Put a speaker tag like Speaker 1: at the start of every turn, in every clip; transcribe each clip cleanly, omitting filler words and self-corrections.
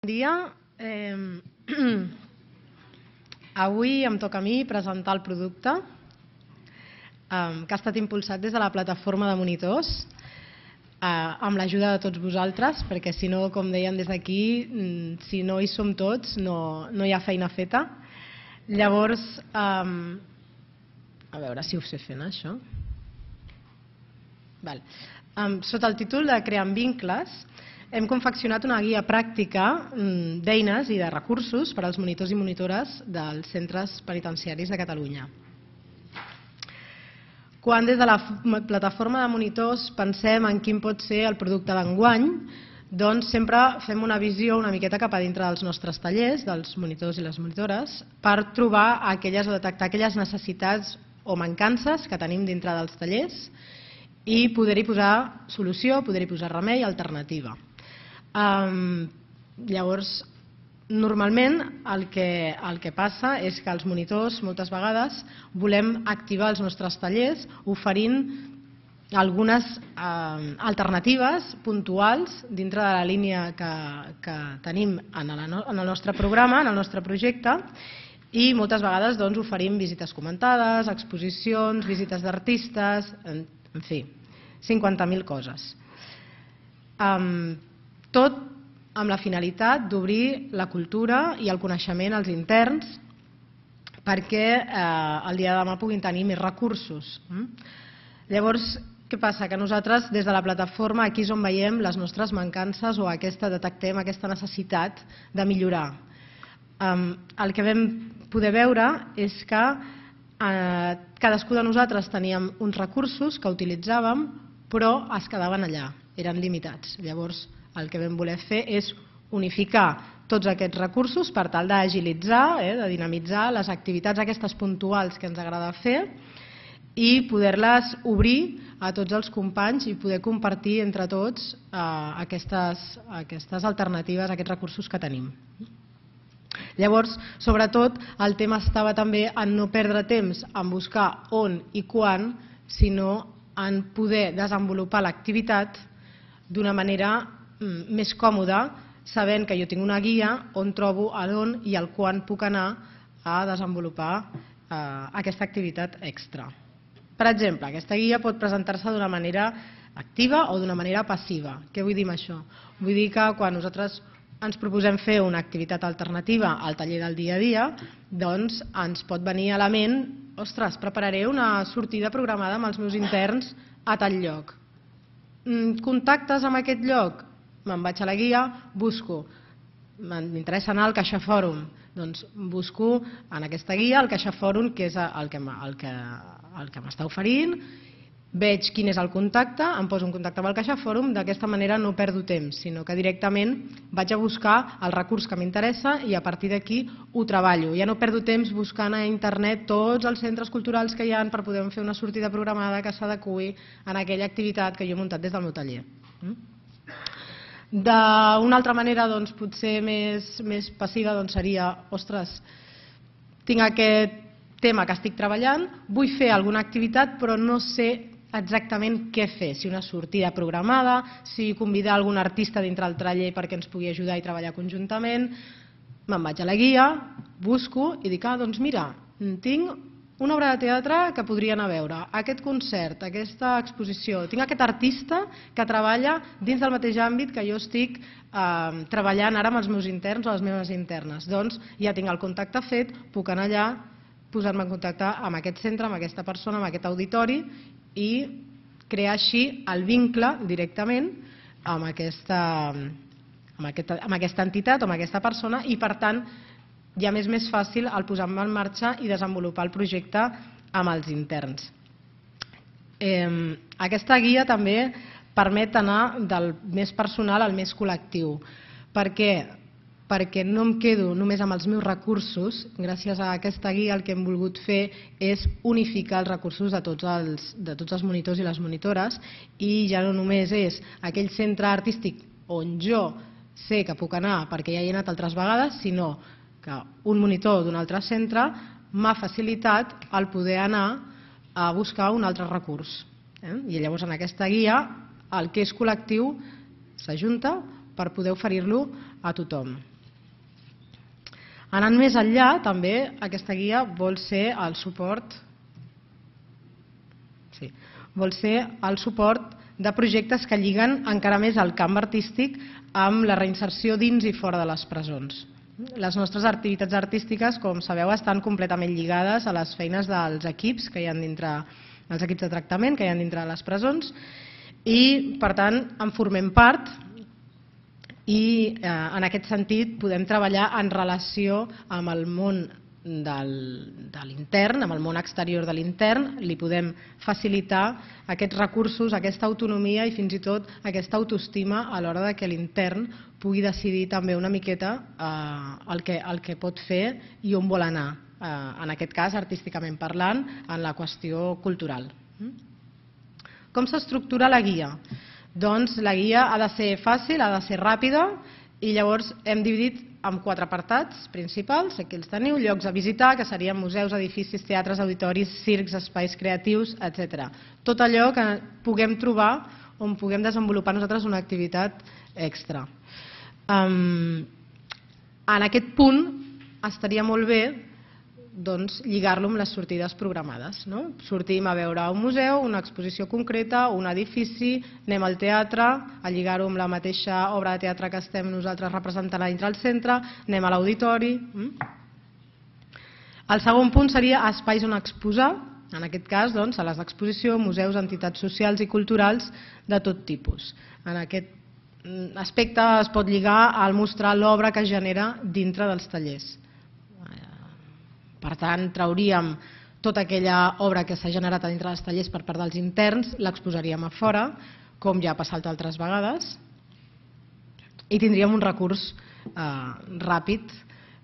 Speaker 1: Bon dia. Avui em toca a mi presentar el producte que ha estat impulsat des de la plataforma de monitors amb l'ajuda de tots vosaltres, perquè si no, com deien des d'aquí, si no hi som tots no hi ha feina feta. Llavors, a veure si ho sé fent això. Sota el títol de Creant vincles, hem confeccionat una guia pràctica d'eines i de recursos per als monitors i monitores dels centres penitenciaris de Catalunya. Quan des de la plataforma de monitors pensem en quin pot ser el producte d'enguany, doncs sempre fem una visió una miqueta cap a dintre dels nostres tallers, dels monitors i les monitores, per trobar o detectar aquelles necessitats o mancances que tenim dintre dels tallers i poder-hi posar solució, poder-hi posar remei i alternativa. Llavors, normalment el que passa és que els monitors moltes vegades volem activar els nostres tallers oferint algunes alternatives puntuals dintre de la línia que tenim en el nostre programa, en el nostre projecte, i moltes vegades oferim visites comentades, exposicions, visites d'artistes, en fi, 50.000 coses. Tot amb la finalitat d'obrir la cultura i el coneixement als interns perquè el dia de demà puguin tenir més recursos. Llavors, què passa? Que nosaltres, des de la plataforma, aquí és on veiem les nostres mancances o detectem aquesta necessitat de millorar. El que vam poder veure és que cadascú de nosaltres teníem uns recursos que utilitzàvem, però es quedaven allà, eren limitats. Llavors, el que vam voler fer és unificar tots aquests recursos per tal d'agilitzar, de dinamitzar les activitats aquestes puntuals que ens agrada fer i poder-les obrir a tots els companys i poder compartir entre tots aquestes alternatives, aquests recursos que tenim. Llavors, sobretot, el tema estava també en no perdre temps en buscar on i quan, sinó en poder desenvolupar l'activitat d'una manera més còmoda, sabent que jo tinc una guia on trobo on i el quan puc anar a desenvolupar aquesta activitat extra. Per exemple, aquesta guia pot presentar-se d'una manera activa o d'una manera passiva. Què vull dir amb això? Vull dir que quan nosaltres ens proposem fer una activitat alternativa al taller del dia a dia, doncs ens pot venir a la ment, ostres, prepararé una sortida programada amb els meus interns a tal lloc. Contactes amb aquest lloc? Me'n vaig a la guia, busco. M'interessa anar al CaixaFòrum. Doncs busco en aquesta guia el CaixaFòrum, que és el que m'està oferint, veig quin és el contacte, em poso en contacte amb el CaixaFòrum, d'aquesta manera no perdo temps, sinó que directament vaig a buscar el recurs que m'interessa i a partir d'aquí ho treballo. Ja no perdo temps buscant a internet tots els centres culturals que hi ha per poder fer una sortida programada que s'adeqüi en aquella activitat que jo he muntat des del meu taller. D'una altra manera, potser més passiva, seria, ostres, tinc aquest tema que estic treballant, vull fer alguna activitat però no sé exactament què fer, si una sortida programada, si convidar algun artista dintre el taller perquè ens pugui ajudar i treballar conjuntament. Me'n vaig a la guia, busco i dic, doncs mira, tinc una obra de teatre que podria anar a veure, aquest concert, aquesta exposició, tinc aquest artista que treballa dins del mateix àmbit que jo estic treballant ara amb els meus interns o les meves internes. Doncs ja tinc el contacte fet, puc anar allà, posar-me en contacte amb aquest centre, amb aquesta persona, amb aquest auditori i crear així el vincle directament amb aquesta entitat o amb aquesta persona i, per tant, ja m'és més fàcil el posar-me en marxa i desenvolupar el projecte amb els interns. Aquesta guia també permet anar del més personal al més col·lectiu. Per què? Perquè no em quedo només amb els meus recursos. Gràcies a aquesta guia el que hem volgut fer és unificar els recursos de tots els monitors i les monitores i ja no només és aquell centre artístic on jo sé que puc anar perquè ja hi he anat altres vegades, sinó que un monitor d'un altre centre m'ha facilitat el poder anar a buscar un altre recurs. I llavors en aquesta guia el que és col·lectiu s'ajunta per poder oferir-lo a tothom. Anant més enllà, també aquesta guia vol ser el suport de projectes que lliguen encara més el camp artístic amb la reinserció dins i fora de les presons. Les nostres activitats artístiques, com sabeu, estan completament lligades a les feines dels equips que hi ha dintre, els equips de tractament que hi ha dintre de les presons, i per tant en formem part i en aquest sentit podem treballar en relació amb el món de l'intern, amb el món exterior de l'intern, li podem facilitar aquests recursos, aquesta autonomia i fins i tot aquesta autoestima a l'hora que l'intern pugui decidir també una miqueta el que pot fer i on vol anar, en aquest cas artísticament parlant, en la qüestió cultural. Com s'estructura la guia? Doncs la guia ha de ser fàcil, ha de ser ràpida i llavors hem dividit en 4 apartats principals, aquí els teniu: llocs a visitar, que serien museus, edificis, teatres, auditoris, circs, espais creatius, etc. Tot allò que puguem trobar on puguem desenvolupar nosaltres una activitat extra. En aquest punt estaria molt bé lligar-lo amb les sortides programades. Sortim a veure un museu, una exposició concreta, un edifici, anem al teatre, a lligar-ho amb la mateixa obra de teatre que estem nosaltres representant a dintre del centre, anem a l'auditori. El segon punt seria espais on exposar, en aquest cas sales d'exposició, museus, entitats socials i culturals de tot tipus. En aquest aspecte es pot lligar al mostrar l'obra que es genera dintre dels tallers. Per tant, trauríem tota aquella obra que s'ha generat a dintre dels tallers per part dels interns, l'exposaríem a fora, com ja ha passat altres vegades, i tindríem un recurs ràpid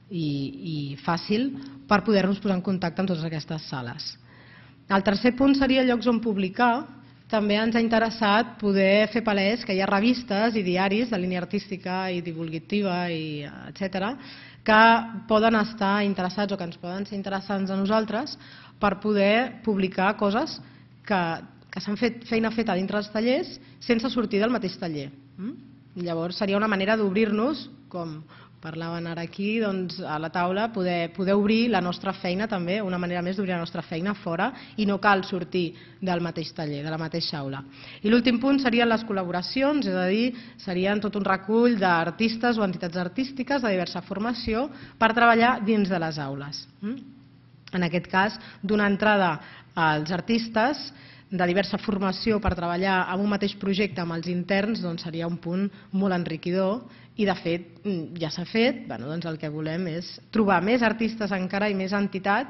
Speaker 1: i fàcil per poder-nos posar en contacte amb totes aquestes sales. El tercer punt seria llocs on publicar. També ens ha interessat poder fer palès que hi ha revistes i diaris de línia artística i divulgativa, etc., que poden estar interessats o que ens poden ser interessants a nosaltres per poder publicar coses que s'han fet feina feta dintre dels tallers sense sortir del mateix taller. Llavors seria una manera d'obrir-nos, com parlaven ara aquí, a la taula, poder obrir la nostra feina també, una manera més d'obrir la nostra feina fora i no cal sortir del mateix taller, de la mateixa aula. I l'últim punt serien les col·laboracions, és a dir, serien tot un recull d'artistes o entitats artístiques de diversa formació per treballar dins de les aules. En aquest cas, donar entrada als artistes de diversa formació per treballar en un mateix projecte amb els interns seria un punt molt enriquidor i de fet ja s'ha fet. El que volem és trobar més artistes encara i més entitats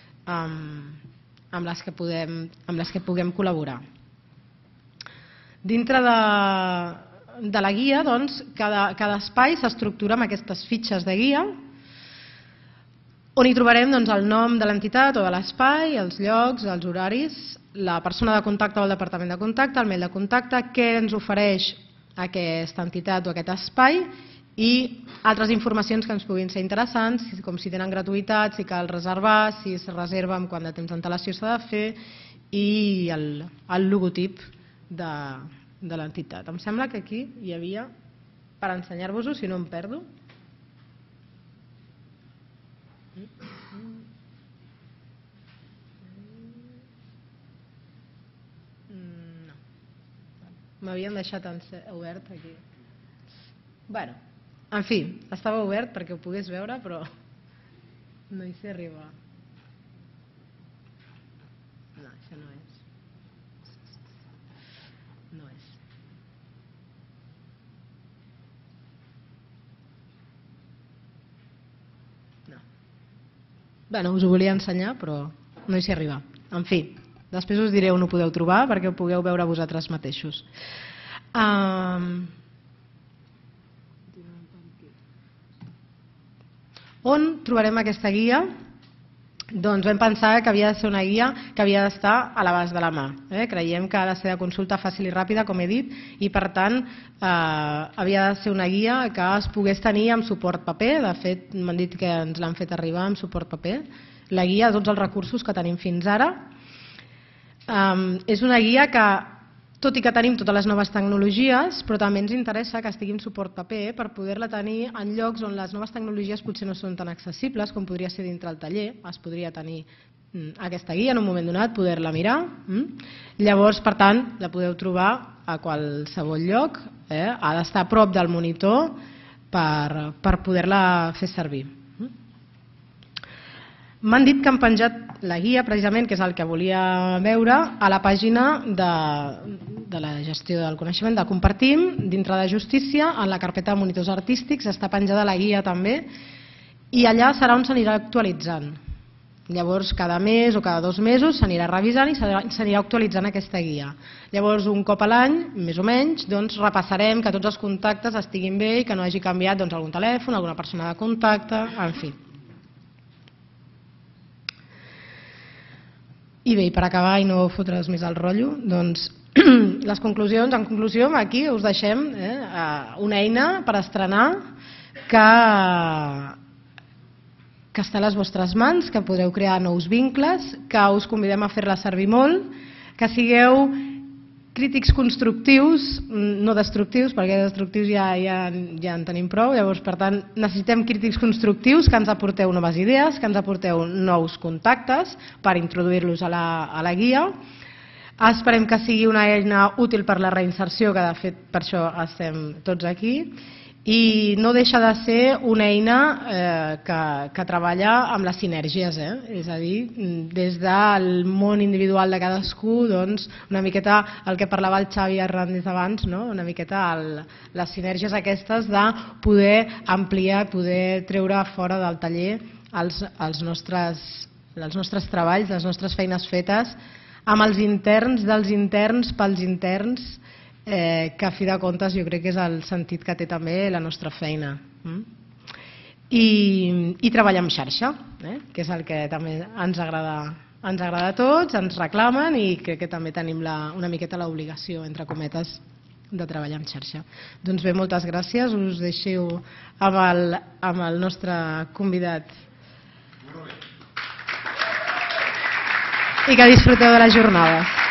Speaker 1: amb les que puguem col·laborar. Dintre de la guia, cada espai s'estructura amb aquestes fitxes de guia on hi trobarem el nom de l'entitat o de l'espai, els llocs, els horaris, la persona de contacte o el departament de contacte, el mail de contacte, què ens ofereix aquesta entitat o aquest espai i altres informacions que ens puguin ser interessants, com si tenen gratuïtat, si cal reservar, si es reserva amb quant de temps d'antelació s'ha de fer i el logotip de l'entitat. Em sembla que aquí hi havia, per ensenyar-vos-ho, si no em perdo. No. M'havien deixat obert aquí. Bé, en fi, estava obert perquè ho pogués veure, però no hi sé arribar. No, això no és. No és. No. Bé, us ho volia ensenyar, però no hi sé arribar. En fi, després us diré on ho podeu trobar perquè ho pugueu veure vosaltres mateixos. On trobarem aquesta guia? Doncs vam pensar que havia de ser una guia que havia d'estar a l'abast de la mà. Creiem que ha de ser de consulta fàcil i ràpida, com he dit, i per tant havia de ser una guia que es pogués tenir amb suport paper. De fet, m'han dit que ens l'han fet arribar amb suport paper. La guia, tots els recursos que tenim fins ara. És una guia que tot i que tenim totes les noves tecnologies, però també ens interessa que estigui en suport paper per poder-la tenir en llocs on les noves tecnologies potser no són tan accessibles com podria ser dintre el taller. Es podria tenir aquesta guia en un moment donat, poder-la mirar. Llavors, per tant, la podeu trobar a qualsevol lloc, ha d'estar a prop del monitor per poder-la fer servir. M'han dit que han penjat la guia, precisament, que és el que volia veure, a la pàgina de la gestió del coneixement, de Compartim, dintre de Justícia, en la carpeta de monitors artístics, està penjada la guia també, i allà serà on s'anirà actualitzant. Llavors, cada mes o cada 2 mesos s'anirà revisant i s'anirà actualitzant aquesta guia. Llavors, un cop a l'any, més o menys, repassarem que tots els contactes estiguin bé i que no hagi canviat algun telèfon, alguna persona de contacte, en fi. I bé, per acabar i no fotre's més el rotllo, doncs les conclusions, en conclusió, aquí us deixem una eina per estrenar que està a les vostres mans, que podreu crear nous vincles, que us convidem a fer-la servir molt, que sigueu crítics constructius, no destructius, perquè destructius ja en tenim prou. Llavors, per tant, necessitem crítics constructius que ens aporteu noves idees, que ens aporteu nous contactes per introduir-los a la guia. Esperem que sigui una eina útil per la reinserció, que de fet per això estem tots aquí, i no deixa de ser una eina que treballa amb les sinergies, és a dir, des del món individual de cadascú, una miqueta el que parlava el Xavi Hernández abans, una miqueta les sinergies aquestes de poder ampliar, poder treure fora del taller els nostres treballs, les nostres feines fetes, amb els interns, dels interns, pels interns, que a fi de comptes jo crec que és el sentit que té també la nostra feina. I treballar en xarxa, que és el que també ens agrada a tots, ens reclamen i crec que també tenim una miqueta l'obligació, entre cometes, de treballar en xarxa. Doncs bé, moltes gràcies, us deixo amb el nostre convidat. I que disfruteu de la jornada.